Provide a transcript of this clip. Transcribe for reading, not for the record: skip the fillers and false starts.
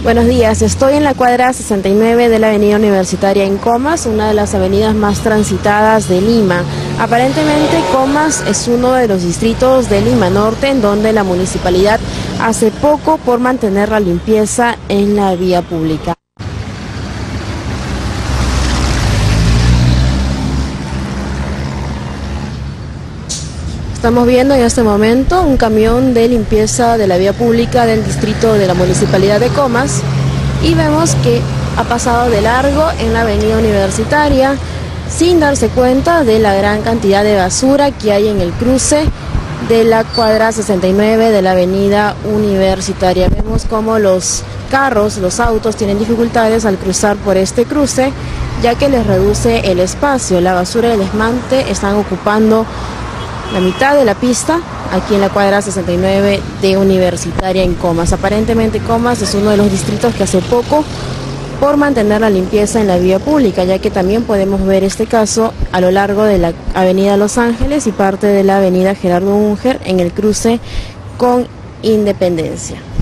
Buenos días, estoy en la cuadra 69 de la avenida Universitaria en Comas, una de las avenidas más transitadas de Lima. Aparentemente Comas es uno de los distritos de Lima Norte en donde la municipalidad hace poco por mantener la limpieza en la vía pública. Estamos viendo en este momento un camión de limpieza de la vía pública del distrito de la municipalidad de Comas y vemos que ha pasado de largo en la avenida Universitaria sin darse cuenta de la gran cantidad de basura que hay en el cruce de la cuadra 69 de la avenida Universitaria. Vemos cómo los carros, los autos tienen dificultades al cruzar por este cruce, ya que les reduce el espacio. La basura y el esmante están ocupando la mitad de la pista aquí en la cuadra 69 de Universitaria en Comas. Aparentemente Comas es uno de los distritos que hace poco por mantener la limpieza en la vía pública, ya que también podemos ver este caso a lo largo de la avenida Los Ángeles y parte de la avenida Gerardo Unger en el cruce con Independencia.